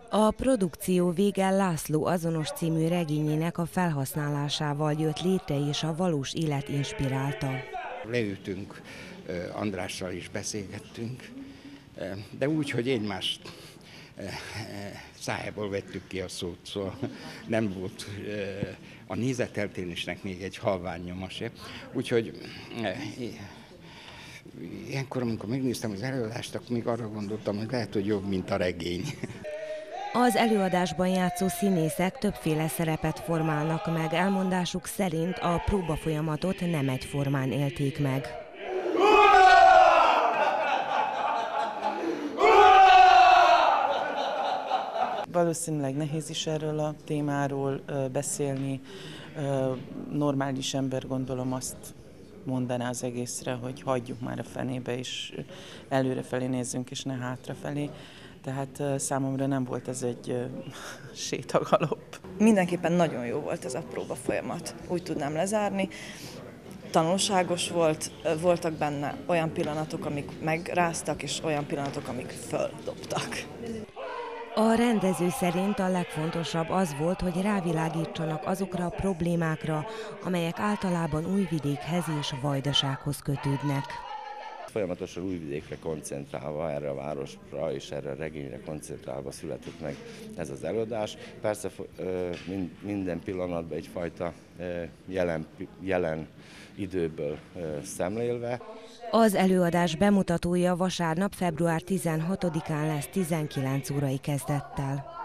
A produkció vége László azonos című regényének a felhasználásával jött létre, és a valós élet inspirálta. Leültünk, Andrással is beszélgettünk, de úgy, hogy egymást szájából vettük ki a szót, szóval nem volt a nézeteltérésnek még egy halvány nyoma se. Úgyhogy ilyenkor, amikor megnéztem az előadást, akkor még arra gondoltam, hogy lehet, hogy jobb, mint a regény. Az előadásban játszó színészek többféle szerepet formálnak meg, elmondásuk szerint a próbafolyamatot nem egyformán élték meg. Valószínűleg nehéz is erről a témáról beszélni. Normális ember, gondolom, azt mondaná az egészre, hogy hagyjuk már a fenébe, és előrefelé nézzünk, és ne hátrafelé. Tehát számomra nem volt ez egy sétagalop. Mindenképpen nagyon jó volt ez a próbafolyamat, úgy tudnám lezárni. Tanulságos volt, voltak benne olyan pillanatok, amik megráztak, és olyan pillanatok, amik földobtak. A rendező szerint a legfontosabb az volt, hogy rávilágítsanak azokra a problémákra, amelyek általában Újvidékhez és Vajdasághoz kötődnek. Folyamatosan Újvidékre koncentrálva, erre a városra és erre a regényre koncentrálva született meg ez az előadás. Persze minden pillanatban egyfajta jelen időből szemlélve. Az előadás bemutatója vasárnap, február 16-án lesz 19 órai kezdettel.